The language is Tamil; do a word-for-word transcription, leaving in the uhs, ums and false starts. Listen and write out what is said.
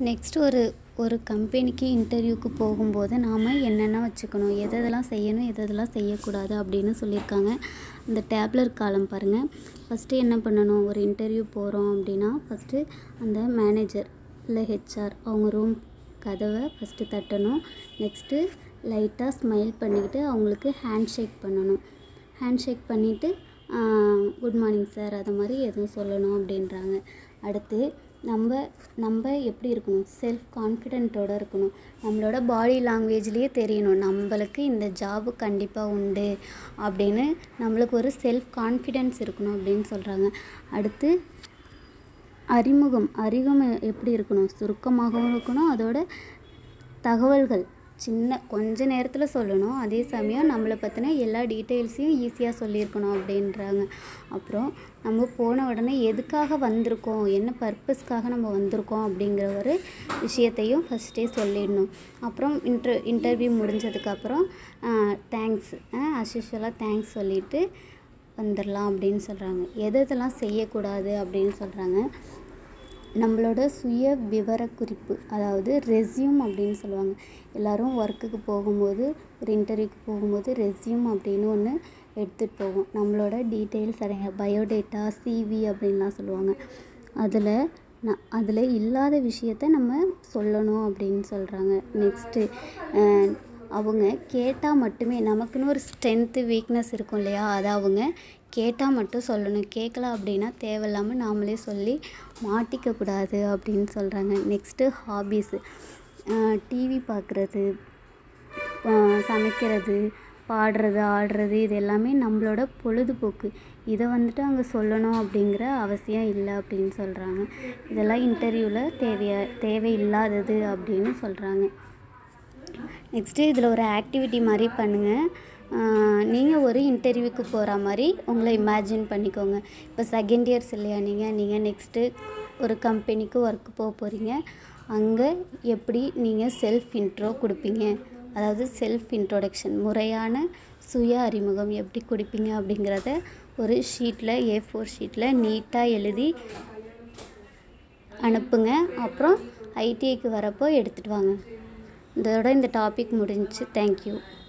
நெக்ஸ்ட் ஒரு ஒரு கம்பெனிக்கு இன்டர்வியூக்கு போகும்போது நாம் என்னென்ன வச்சுக்கணும், எது எதெல்லாம் செய்யணும், எது எதெல்லாம் செய்யக்கூடாது அப்படின்னு சொல்லியிருக்காங்க. இந்த டேப்லர் காலம் பாருங்கள். ஃபஸ்ட்டு என்ன பண்ணணும், ஒரு இன்டர்வியூ போகிறோம் அப்படின்னா ஃபஸ்ட்டு அந்த மேனேஜர் இல்லை ஹெச்ஆர் அவங்க ரூம் கதவை ஃபஸ்ட்டு தட்டணும். நெக்ஸ்ட்டு லைட்டாக ஸ்மைல் பண்ணிக்கிட்டு அவங்களுக்கு ஹேண்ட் ஷேக் பண்ணணும். ஹேண்ட் ஷேக் பண்ணிவிட்டு குட் மார்னிங் சார் அது மாதிரி எதுவும் சொல்லணும் அப்படின்றாங்க. அடுத்து நம்ம நம்ம எப்படி இருக்கணும், செல்ஃப் கான்ஃபிடென்ட்டோடு இருக்கணும். நம்மளோட பாடி லாங்குவேஜ்லேயே தெரியணும் நம்மளுக்கு இந்த ஜாபு கண்டிப்பாக உண்டு அப்படின்னு நம்மளுக்கு ஒரு செல்ஃப் கான்ஃபிடென்ஸ் இருக்கணும் அப்படின்னு சொல்கிறாங்க. அடுத்து அறிமுகம் அறிமுகம் எப்படி இருக்கணும், சுருக்கமாகவும் இருக்கணும். அதோட தகவல்கள் சின்ன கொஞ்ச நேரத்தில் சொல்லணும். அதே சமயம் நம்மளை பற்றின எல்லா டீட்டெயில்ஸையும் ஈஸியாக சொல்லியிருக்கணும் அப்படின்றாங்க. அப்புறம் நம்ம போன உடனே எதுக்காக வந்திருக்கோம், என்ன பர்பஸ்க்காக நம்ம வந்திருக்கோம் அப்படிங்கிற ஒரு விஷயத்தையும் ஃபஸ்ட்டே சொல்லிடணும். அப்புறம் இன்டர் இன்டர்வியூ முடிஞ்சதுக்கப்புறம் தேங்க்ஸ் அஸ்யூஷுவலாக தேங்க்ஸ் சொல்லிவிட்டு வந்துடலாம் அப்படின்னு சொல்கிறாங்க. எது எதெல்லாம் செய்யக்கூடாது அப்படின்னு சொல்கிறாங்க. நம்மளோட சுய விவரக்குறிப்பு, அதாவது ரெஸ்யூம் அப்படின்னு சொல்லுவாங்க. எல்லோரும் ஒர்க்குக்கு போகும்போது, ஒரு இன்டர்வியூக்கு போகும்போது ரெஸ்யூம் அப்படின்னு ஒன்று எடுத்துகிட்டு போவோம். நம்மளோட டீட்டெயில்ஸ் அடங்க பயோடேட்டா, சிவி அப்படின்லாம் சொல்லுவாங்க. அதில் நான் அதில் இல்லாத விஷயத்த நம்ம சொல்லணும் அப்படின்னு சொல்கிறாங்க. நெக்ஸ்ட்டு அவங்க கேட்டால் மட்டுமே, நமக்குன்னு ஒரு ஸ்ட்ரென்த்து வீக்னஸ் இருக்கும் இல்லையா, அதை அவங்க கேட்டால் மட்டும் சொல்லணும். கேட்கல அப்படின்னா தேவையில்லாமல் நாமளே சொல்லி மாட்டிக்கக்கூடாது அப்படின்னு சொல்கிறாங்க. நெக்ஸ்ட்டு ஹாபீஸு, டிவி பார்க்குறது, சமைக்கிறது, பாடுறது, ஆடுறது, இது எல்லாமே நம்மளோட பொழுதுபோக்கு. இதை வந்துட்டு அங்கே சொல்லணும் அப்படிங்கிற அவசியம் இல்லை அப்படின்னு சொல்கிறாங்க. இதெல்லாம் இன்டர்வியூவில் தேவையா தேவையில்லாதது அப்படின்னு சொல்கிறாங்க. நெக்ஸ்ட்டு இதில் ஒரு ஆக்டிவிட்டி மாதிரி பண்ணுங்கள். நீங்கள் ஒரு இன்டர்வியூக்கு போகிற மாதிரி உங்களை இமேஜின் பண்ணிக்கோங்க. இப்போ செகண்ட் இயர்ஸ் இல்லையா நீங்கள் நீங்கள் நெக்ஸ்ட்டு ஒரு கம்பெனிக்கு ஒர்க் போக போகிறீங்க. அங்கே எப்படி நீங்கள் செல்ஃப் இன்ட்ரோ கொடுப்பீங்க, அதாவது செல்ஃப் இன்ட்ரோடக்ஷன், முறையான சுய அறிமுகம் எப்படி கொடுப்பீங்க அப்படிங்கிறத ஒரு ஷீட்டில் ஏ ஃபோர் ஷீட்டில் நீட்டாக எழுதி அனுப்புங்க. அப்புறம் ஐடிஐக்கு வரப்போ எடுத்துகிட்டு வாங்க. இதோட இந்த டாபிக் முடிஞ்சிச்சு. தேங்க்யூ.